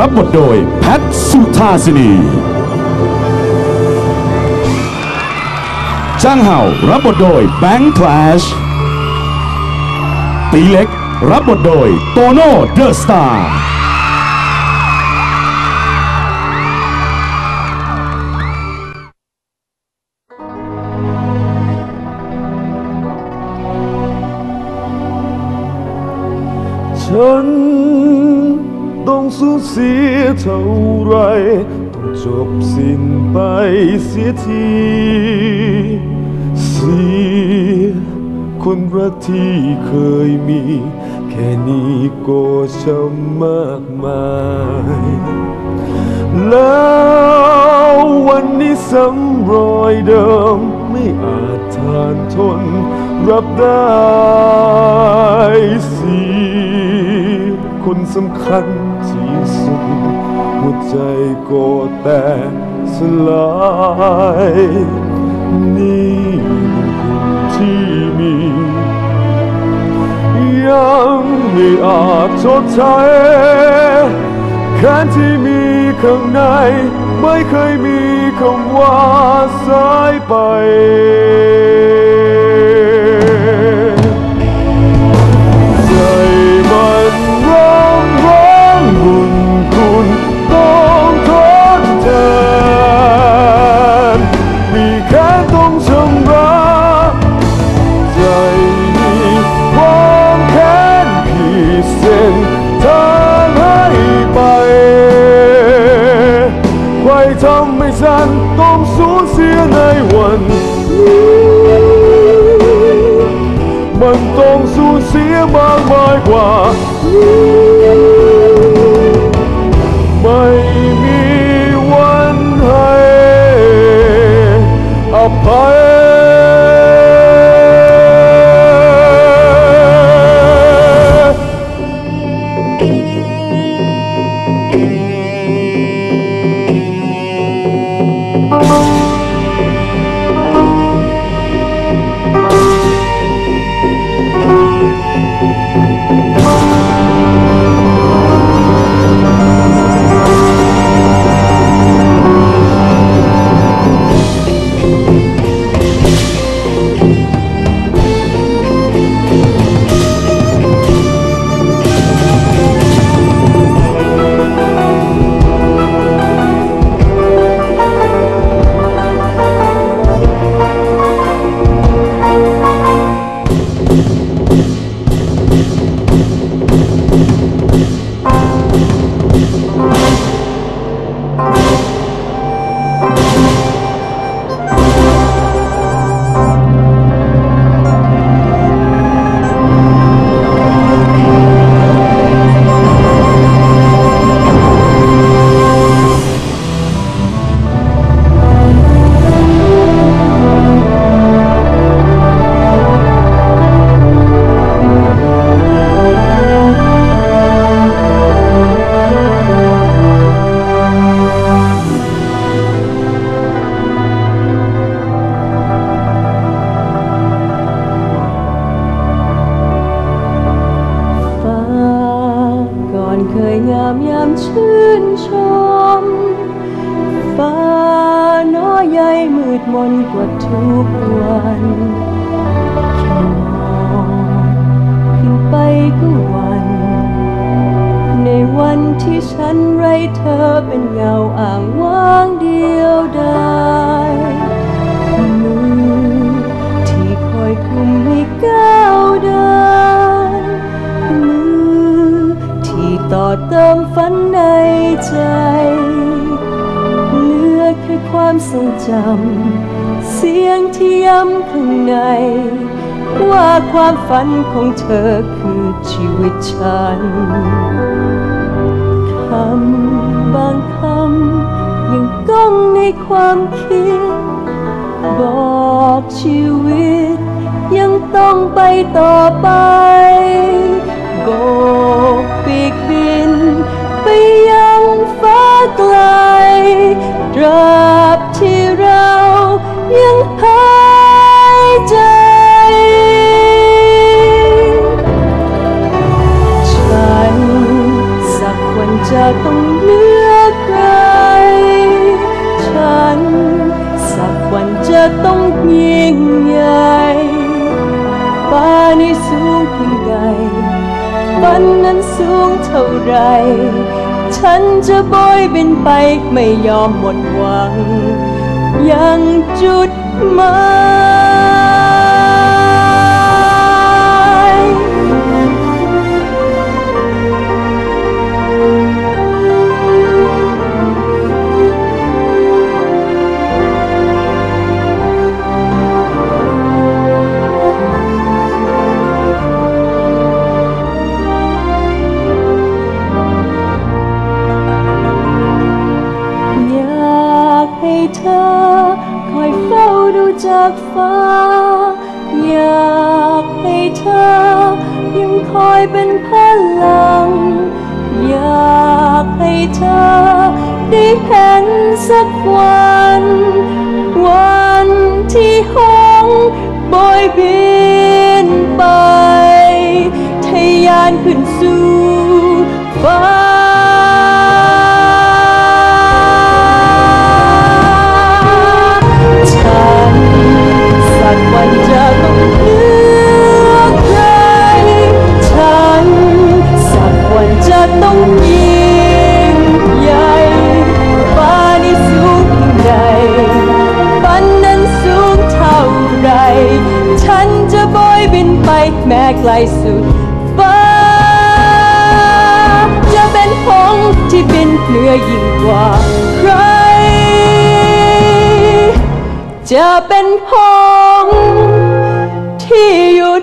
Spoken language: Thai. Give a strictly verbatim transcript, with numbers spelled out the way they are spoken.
รับบทโดยแพทสุธาสินีจ้างเห่ารับบทโดยแบงค์แคลชตีเล็กรับบทโดยโตโน่เดอะสตาร์ฉันต้องสูญเสียเท่าไรต้องจบสิ้นไปเสียทีเสียคนรักที่เคยมีแค่นี้ก็ช้ำมากมายแล้ววันนี้ซ้ำรอยเดิมไม่อาจทานทนรับได้สิคนสำคัญที่สุดหัวใจก็แตกสลายนี่บุญคุณที่มียังไม่อาจชดใช้แค้นที่มีข้างในไม่เคยมีคำว่าสายไปใจมันร้องร้องบุญคุณต้องทดแทนมีแค่ต้องชำระใจนี้ความแค้นขีดเส้นทางให้ไปใครทำให้ฉันต้องสูญเสียในวันนี้มันต้องสูญเสียมากมายกว่าไม่มีวันให้อภัยเคยงามยามชื่นชมฟ้าน้อยใหญ่มืดมนกว่าทุกวันแค่มองขึ้นไปก็วันในวันที่ฉันไร้เธอเป็นเงาอ่างว่างเดียวดายมือที่คอยคุมให้ก้าวเดินต่อเติมฝันในใจเหลือแค่ความทรงจำเสียงที่ย้ำข้างในว่าความฝันของเธอคือชีวิตฉันคำบางคำยังก้องในความคิดบอกชีวิตยังต้องไปต่อไปโบกปีกบินไปยังฟ้าไกลตราบที่เรายังหายใจ จะต้องลืเพียงใดฝันนั้นสูงเท่าไรฉันจะโบยบินไปไม่ยอมหมดหวังยังจุดหมายเธอคอยเฝ้าดูจากฟ้าอยากให้เธอยังคอยเป็นพลังอยากให้เธอได้เห็นสักวันวันที่หงส์โบยบินไปทะยานขึ้นสู่ฟ้าวันจะต้องเลือกใครฉันสักวันจะต้องยิ่งใหญ่ฟ้านี้สูงเพียงใดฝันนั้นสูงเท่าไรฉันจะโบยบินไปแม้ไกลสุดฟ้าจะเป็นหงส์ที่บินเหนือยิ่งกว่าใครจะเป็นหงส์ที่อยู่